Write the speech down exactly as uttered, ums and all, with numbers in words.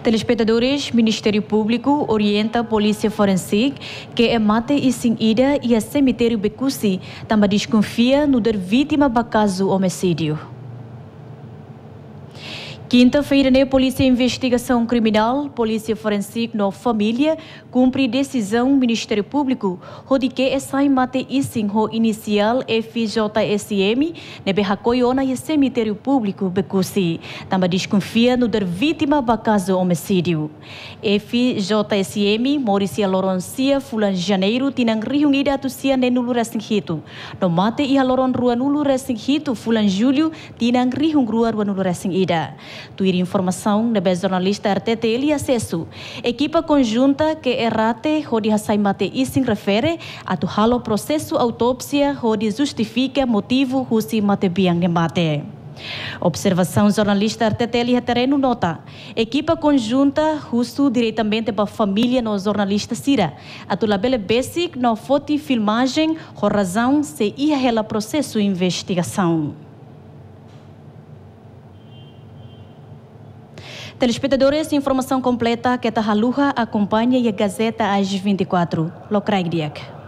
Telespectadores, Ministério Público orienta a Polícia Forense que é mate e sem ida e a cemitério Becusi também desconfia no der vítima do caso homicídio. Quinta-feira, né, Polícia Investigação Criminal, Polícia Forense no Família, cumpre decisão Ministério Público, onde que é sai mate e sim o inicial F J S M, nebe hacoiona e cemitério público Becusi. Também desconfia no der vítima do caso homicídio. F J S M, Mauricia Loroncia, Fulan Janeiro, tinang reunida atusia ne nulu resinghitu. No mate e haloron rua nulu resinghitu, Fulan Júlio, tinang rihung rua rua nulu resingida. Tuir informação da jornalista R T T e acesso. Equipa conjunta que errate onde a mate e se refere a tu halo processo autópsia onde justifica motivo husi mate biang de mate. Observação jornalista R T T e terreno nota. Equipa conjunta justo diretamente para a família no jornalista Sira. A tu labele basic no foto e filmagem, com razão se ia ela processo investigação. Telespectadores, informação completa que está a acompanha e a Gazeta às vinte e quatro. Locraig Diak.